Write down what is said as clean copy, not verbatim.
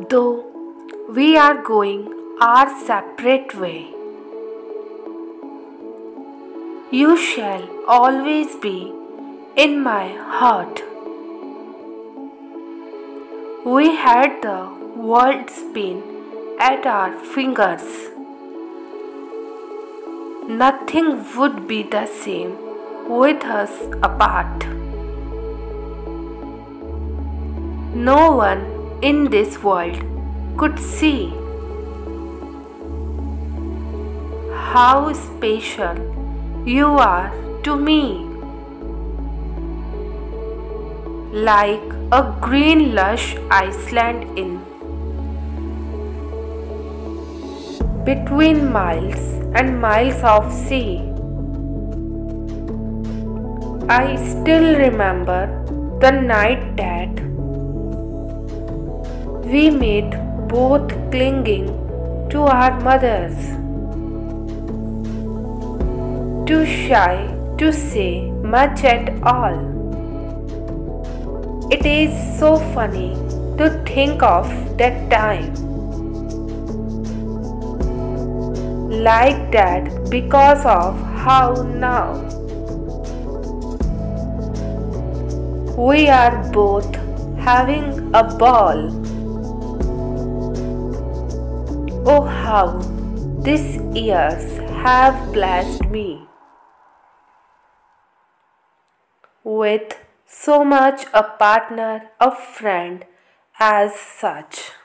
though we are going our separate way. You shall always be in my heart. We had the world spin at our fingers. Nothing would be the same with us apart. No one in this world could see how special you are to me. Like a green lush Iceland in between miles and miles of sea. I still remember the night that we met, both clinging to our mothers, too shy to say much at all. It is so funny to think of that time like that because of how now we are both having a ball. Oh, how these years have blessed me with so much a partner, a friend as such.